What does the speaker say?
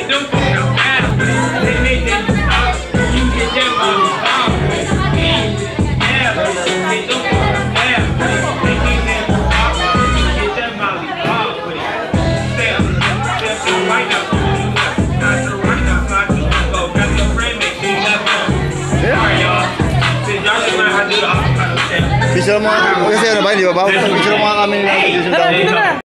Visual mo kasi ano ba, di ba? Visual mo kami nila.